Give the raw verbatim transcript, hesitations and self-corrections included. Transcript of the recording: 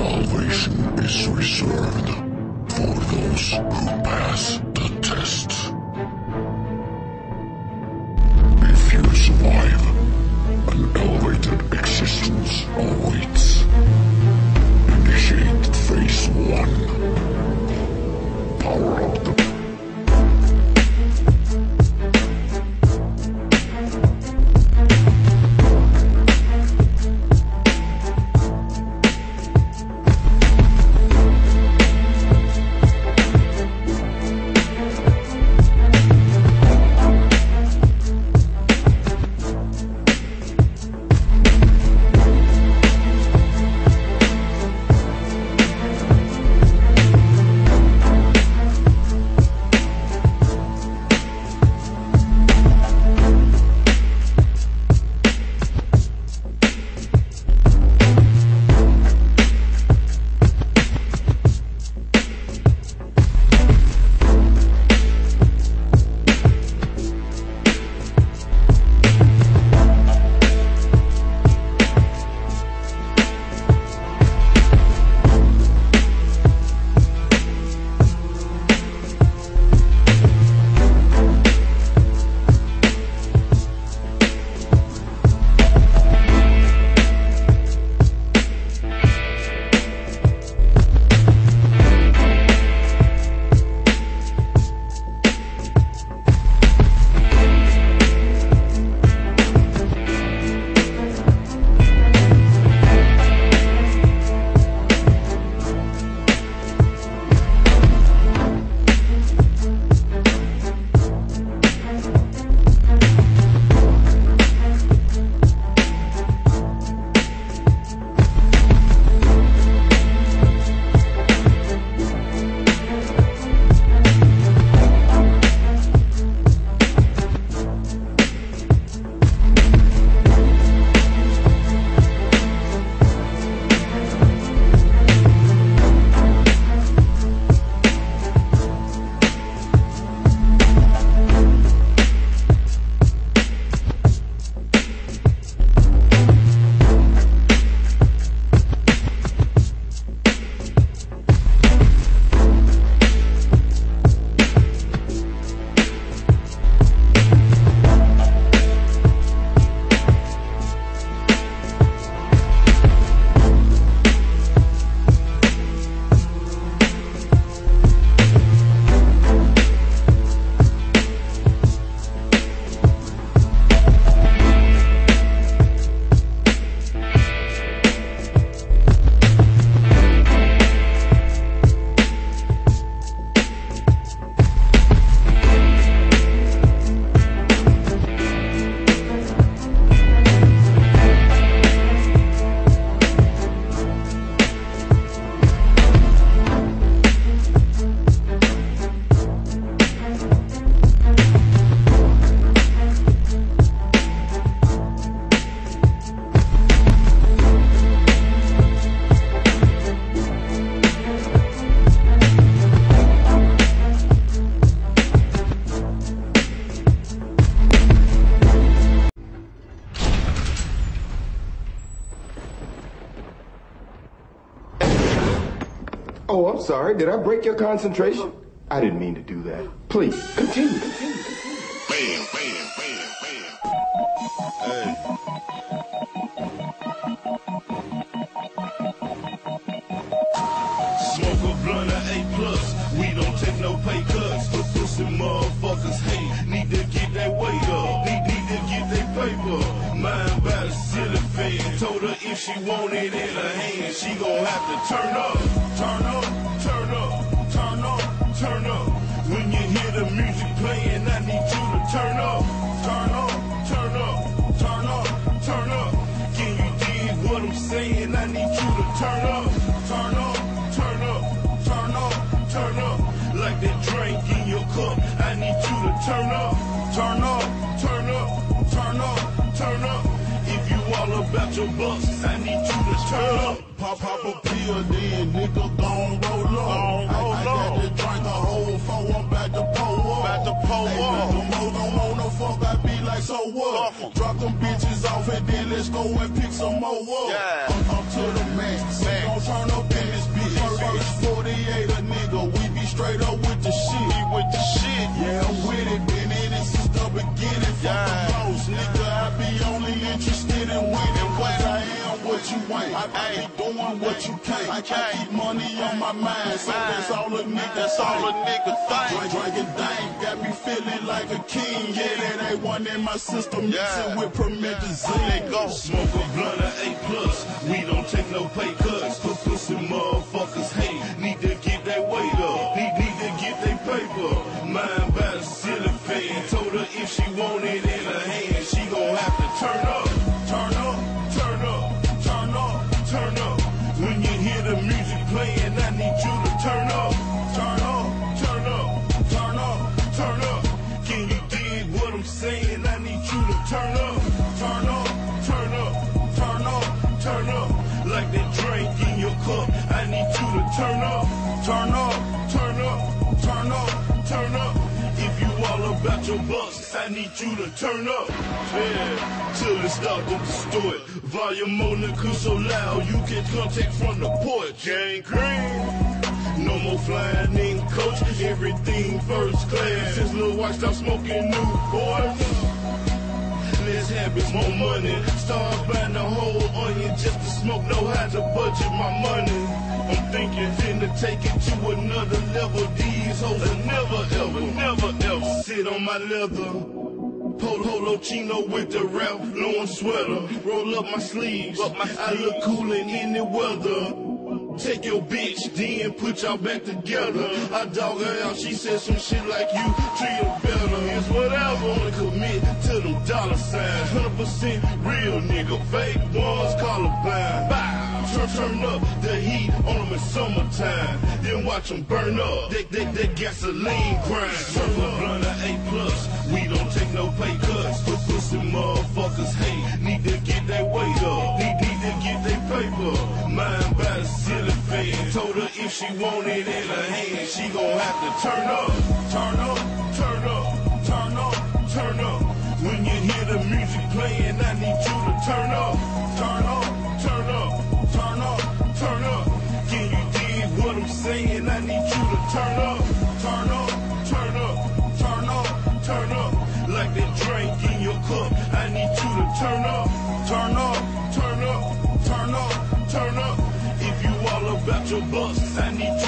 Salvation is reserved for those who pass the test. If you survive, an elevated existence awaits. Initiate phase one. Power up the Oh, I'm sorry. Did I break your concentration? I didn't mean to do that. Please, continue, continue, continue. bam, bam, bam, bam. Hey. Smoke a blunt of A plus. We don't take no pay cuts. But pussy motherfuckers hate. Need to get that weight up. Need, need to get that paper. Mind by the silly fan. Told her if she want it in her hand, she gon' have to turn up. Turn up, turn up, turn up, turn up. When you hear the music playing, I need you to turn up. Turn up, turn up, turn up, turn up. Can you dig what I'm saying? I need you to turn up. Turn up, turn up, turn up, turn up. Like that drink in your cup, I need you to turn up. Turn up, turn up, turn up, turn up. If you all about your bucks, I need you to turn up. Pop, pop a pill, then nigga gon' roll up. I, I got to drink a whole four, I'm back to pull up. About to pull hey, up. Them hoes don't want no fuck, I be like, so what? Drop them bitches off and then let's go and pick some more up. Yeah. I'm, I'm to the max, so don't turn up that straight up with the shit. Me with the shit. Yeah, I'm with it, been in it since the beginning. Fuck Yeah. the most, nigga. I be only interested in winning. Cause I am what you ain't. I, I be doing what you can't. I can't keep money on my mind, so that's all a nigga. That's all a nigga Drink, think. drinking thing got me feeling like a king. Yeah, that ain't one in my system. Yeah. Mixing with promethazine. Let go. Smoke a blunt of A plus. We don't take no pay cuts. For pussy motherfuckers hate. Need to get that weight up. Need, need to get that paper. Mind by the ceiling fan. Told her if she want it in her hand, she gon' have to turn up. Turn up, turn up, turn up, turn up. When you hear the music playing, I need you to turn up. Turn up, turn up, turn up, turn up. Can you dig what I'm saying? I need you to turn up. Turn up, turn up, turn up, turn up. Like that drink in your cup, I need you to turn up. Turn up, turn up, turn up, turn up. If you all about your bucks, I need you to turn up. Yeah, till it start to distort. Volume on the cause so loud, you get contact from the porch. Gang green. No more flying in coach, everything first class. Since Lil White stopped smoking Newport. Let's have it, more money. Start buying the whole onion just to smoke. Know how to budget my money. I'm thinking finna take it to another level. These hoes will never ever, never ever sit on my leather. Polo, polo chino with the rap, long sweater. Roll up my sleeves, up my I look cool in any weather. Take your bitch, then put y'all back together. I dog her out, she said some shit like you treat her better. It's whatever, wanna commit to them dollar signs. one hundred percent real nigga, fake ones colorblind. Bow. Turn, turn up the heat on them in summertime. Then watch them burn up, they, they, they gasoline grind. Smoke a blunt of A plus, we don't take no pay cuts. For pussy motherfuckers hate, need to get that weight up. Need, need to get that paper, mind by the ceiling fan. Told her if she want it in her hand, she gon' have to turn up. Turn up, turn up, turn up, turn up. When you hear the music playing, I need you to turn up. Turn up, turn up, turn up, turn up. Can you dig what I'm saying? I need you to turn up. Turn up, turn up, turn up, turn up. Like that drink in your cup, I need you to turn up. Turn up, turn up, turn up, turn up. If you all about your bucks, I need you